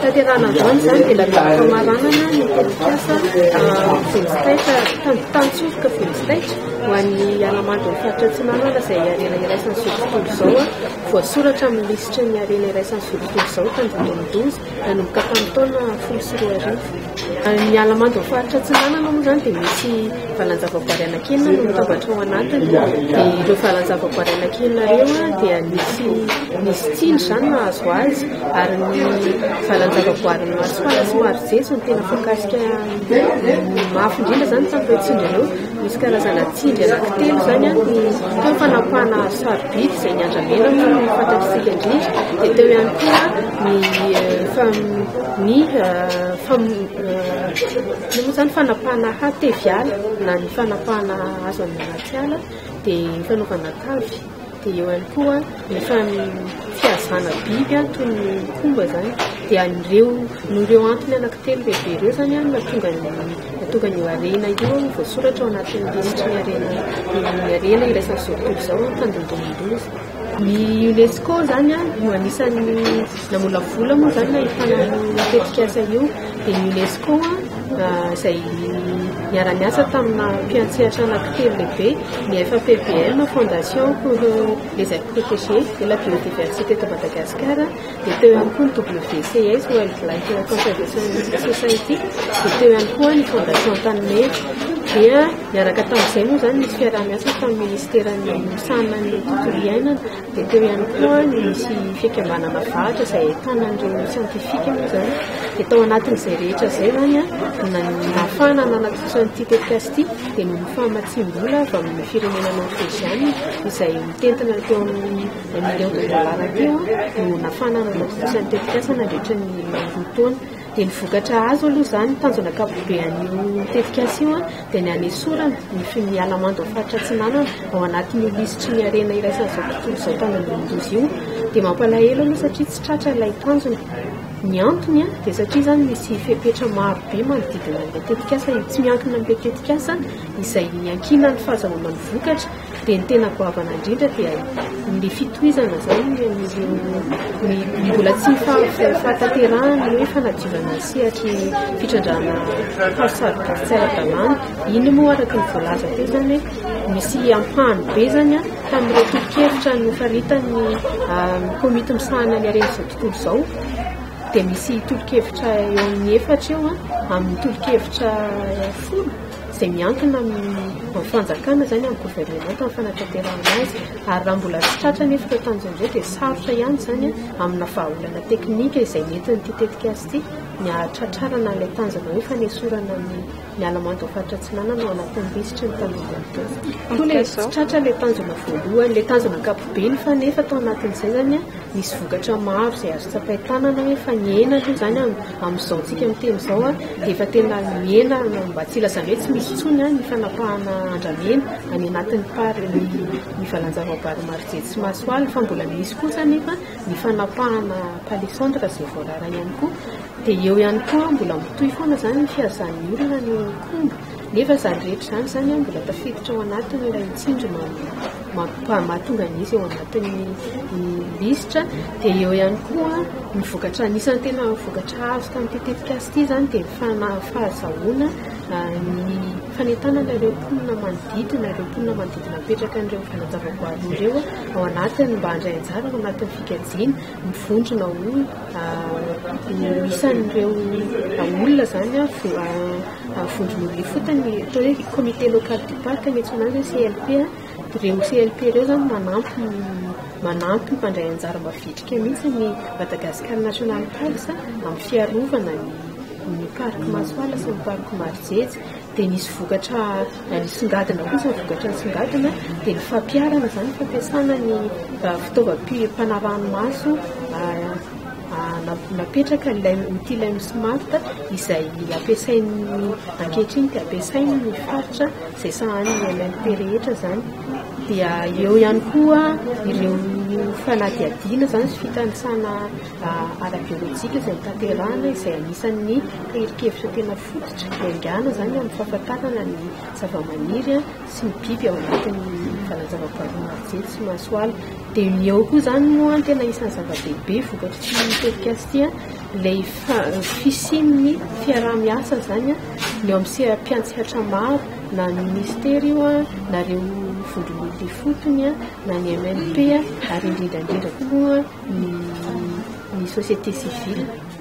tanterana zany zany dia lalàna-pamaranana ny tetikasa velositaitra tantsofoka velositaitra ho an'ny Alamando ny faritra Antsinanana izay arena iraisan'ny zoro tontolo izao voasoratra amin'ny lisitra ny arena iraisan'ny zoro tontolo izao tan-2012 nanomboka tamin'ny taona 2010. Ny Alamando ny faritra Antsinanana moa zany dia misy valan-javaboary anankenina no mitambatra ao anatiny, dia ireo valan-javaboary anankenina ireo dia misy tsindry zany mahazo azy, ary ny valan-javaboary Masoala sy Marojeso no tena voakasika mafy indrindra zany tamin'ireo tsindry ireo. Misy karazana tsindry anankitelo zany ny fanapahana sarobidy izay ny andramena no fantatritsika indrindra, dia teo ihany koa ny zany fanapahana hateviala na ny fanapahana azo amin'ny anaty ala, dia ny fanaovana tavy, dia eo ihany koa ny fiazana biby toy ny komba zany, dia ireo antony anankitelo lehibe ireo zany natonga ny arena io voasoratra ao anatin'ny lisitra ny arena iraisan'ny zoro tontolo izao tan-2012. Ny UNESCO zany no anisan'ny namolavola moa zany nahitana ny tetikasa io, dia ny UNESCO izay niara-niasa tamina mpiantsehatra anankitelo lehibe, ny FAPBM, Fondation pour les aires protégées et la biodiversité de Madagascar, dia teo ihany koa ny WCS, Wildlife Conservation Society, dia teo ihany koa ny Fondation Tanimena. Dia niaraka tamin'izay moa zany nisy fiarah-miasa tamin'ny ministeran'ny misana ny tontolo iainana, dia teo ihany koa nisy fikambanana vahatra izay ahitana an'ireo siantifika moa zany, dia tao anatin'izay rehetra izay zany nafana nanatosany ity tetikasa ity dia no fahamatsiam-bola avy amin'ny firenena norvégiana izay mitentina teo amin'ny $1 million teo no nafana nanatosany tetikasa nandritra ny roataona. Dia ny vokatra azo aloha zany tanjona ankapobean'io tetikasa io dia ny anesorana ny Alamando ny faritra Antsinanana ao anatin'ny lisitry ny arena iraisan'ny zoro tontolo izao tan-2012 io, dia mampalahelo aloha satria tsy tratra ilay tanjona. Ny antony dia satria zany misy fepetra maro be manodidina ilay tetikasa, tsy miankina amin'ilay tetikasa izay miankina ny fahazahoana ny vokatra, dia ny tena goavana indrindra dia ny fitohizana zany ny mbola tsy fahatanterahana hoe fanadiovana sehatry fitrandrana hasarodrafitsy ara-dalàna. Iny moa araka ny voalaza teo zany misy ampahany be zany tamin'ireo tolo-kevitra no faritan'ny komity misahana ny arena izao tontolo izao, dia misy tolo-kevitra eo amin'ny 4 eo amin'ny tolo-kevitra 10 izay miankina amin'ny fanjakana zany amin'ny gouvernement amin'ny fanatanterahana azy, ary raha mbola tsy tratra nefa teo tanjon'izay dia sarotra ihany zany amina fahaolana teknika izay nentin'ny ity tetikasa ity ny ahatratrarana ilay tanjona hoe fanesorana ny Alamando faritra Antsinanana ao anatin'ny lisitra ny tan-2012. Tsy tratra ilay tanjona voalohany, ilay tanjona ankapobeny, fa nefa tao anatin'izay zany misy vokatra maro izay azo tsapahi-tanana hoe fa niena aloha zany amin'izao tsika miteny izao dia efa tena miena mba tsy ilazana hoe tsy misy tsony ny fanapahana andramena any anatin'ny ny valan-javaboary Marojeso sy Masoala, fa mbola misy kosa nefa ny fanapahana palissandre izay voarara ihany koa. Dia eo ihany koa mbola mitohy foana zany ny fiazan'ny olona ny komba, nefa zany rehetra zany mbola tafiditra ao anatiny ilay mitsindry mahatonga an'izy eo anatin'ny lisitra. Dia eo ihany koa ny vokatra anisan'ny tena vokatra azo tamin'ity tetikasa ity zany dia fahazahoana ny fanentanana ireo mponina manodidina mipetraka an'ireo valan-javaboary ireo ao anatiny mba handray anjara ao anatin'ny fikajiana, mivondrona isan'ireo olona zany vondron'olona fotony atao hoe comité local du parc miantsona azy CLP. Ireo CLP ireo zany manampy mpandray anjara mavitrika mihitsy ny Madagascar National Parks amin'ny fiarovana ny parc Masoala sy ny parc Marojejo. Dia nisy vokatra nisongadina kosa ny vokatra nisongadina dia ny fampiarana zany fampiasana ny fitaovam-panaranomaso napetraka ilay smart izay ampiasain'ny ankehitriny dia ampiasainy ny faritra izay sahan'ny MNP rehetra zany. Dia eo ihany koa ireo fanadiadiana zany sy fitanisana ara-biolojika izay mitanterahana izay anisan'ny herikevitra tena fototra engana zany amin'ny fahafantarana ny zava-maniry sy ny biby ao anatin'ny valan-javaboary marojery sy masoala. Dia eo koa zany moa tena isan'ny zava-dehibe vokatry sy miterika azy ity ilay fisian'ny fiaraha-miasa zany ny eo amin'ny mpiantsihatra maro na ny ministera io na ireo vondron'olona fotony na ny MNP ary indrindrandrindra koa ny société civile.